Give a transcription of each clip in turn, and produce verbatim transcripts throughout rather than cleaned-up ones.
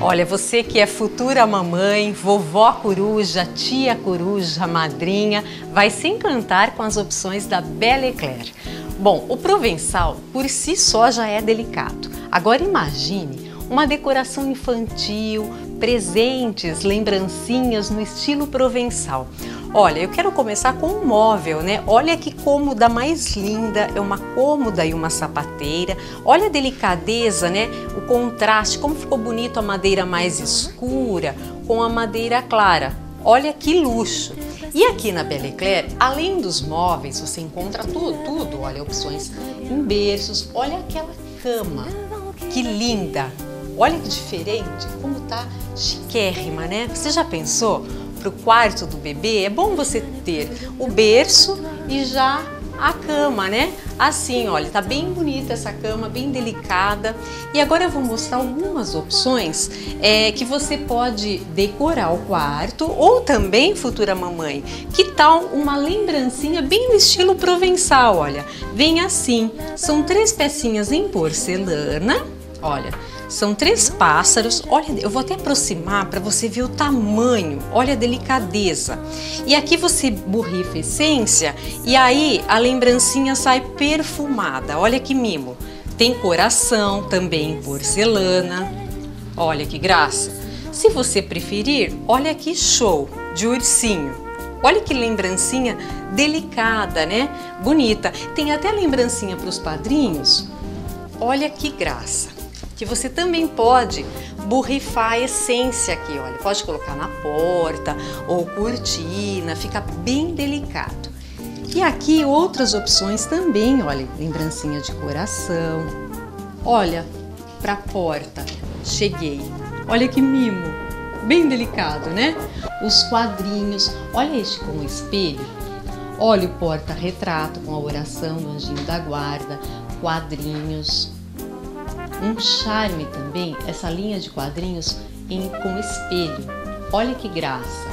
Olha, você que é futura mamãe, vovó coruja, tia coruja, madrinha, vai se encantar com as opções da Belle Éclair. Bom, o Provençal por si só já é delicado. Agora imagine uma decoração infantil, presentes, lembrancinhas no estilo Provençal. Olha, eu quero começar com um móvel, né? Olha que cômoda mais linda, é uma cômoda e uma sapateira. Olha a delicadeza, né? O contraste, como ficou bonito a madeira mais escura com a madeira clara. Olha que luxo! E aqui na Belle Éclair, além dos móveis, você encontra tudo, tudo. Olha, opções em berços. Olha aquela cama, que linda! Olha que diferente, como tá chiquérrima, né? Você já pensou? Para o quarto do bebê, é bom você ter o berço e já a cama, né? Assim, olha, tá bem bonita essa cama, bem delicada. E agora eu vou mostrar algumas opções é, que você pode decorar o quarto ou também, futura mamãe, que tal uma lembrancinha bem no estilo Provençal, olha. Vem assim, são três pecinhas em porcelana, olha. São três pássaros, olha, eu vou até aproximar para você ver o tamanho, olha a delicadeza. E aqui você borrifa essência e aí a lembrancinha sai perfumada, olha que mimo. Tem coração, também em porcelana, olha que graça. Se você preferir, olha que show de ursinho. Olha que lembrancinha delicada, né? Bonita. Tem até lembrancinha para os padrinhos, olha que graça. Que você também pode borrifar a essência aqui, olha, pode colocar na porta ou cortina, fica bem delicado. E aqui outras opções também, olha, lembrancinha de coração, olha, para a porta, cheguei, olha que mimo, bem delicado, né? Os quadrinhos, olha este com o espelho, olha o porta-retrato com a oração do anjinho da guarda, quadrinhos. Um charme também, essa linha de quadrinhos em, com espelho. Olha que graça!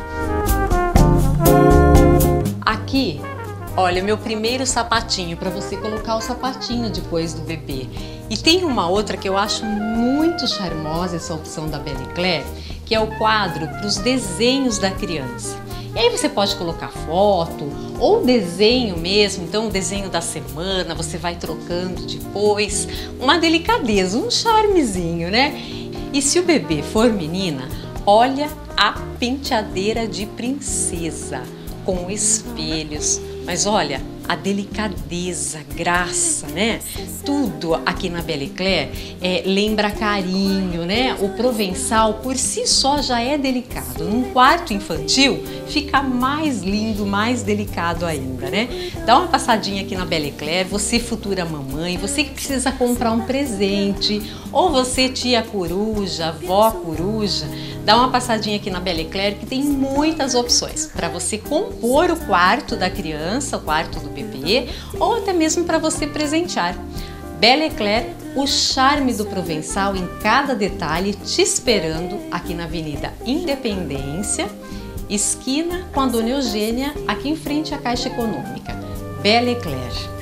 Aqui, olha, meu primeiro sapatinho, para você colocar o sapatinho depois do bebê. E tem uma outra que eu acho muito charmosa, essa opção da Belle Éclair, que é o quadro para os desenhos da criança. E aí você pode colocar foto ou desenho mesmo, então o desenho da semana, você vai trocando depois. Uma delicadeza, um charmezinho, né? E se o bebê for menina, olha a penteadeira de princesa, com espelhos. Mas olha, a delicadeza, graça, né? Tudo aqui na Belle Éclair é, lembra carinho, né? O Provençal por si só já é delicado. Num quarto infantil fica mais lindo, mais delicado ainda, né? Dá uma passadinha aqui na Belle Éclair, você futura mamãe, você que precisa comprar um presente, ou você tia coruja, vó coruja, dá uma passadinha aqui na Belle Éclair que tem muitas opções para você compor o quarto da criança, o quarto do bebê, ou até mesmo para você presentear. Belle Éclair, o charme do Provençal em cada detalhe, te esperando aqui na Avenida Independência, esquina com a Dona Eugênia, aqui em frente à Caixa Econômica. Belle Éclair.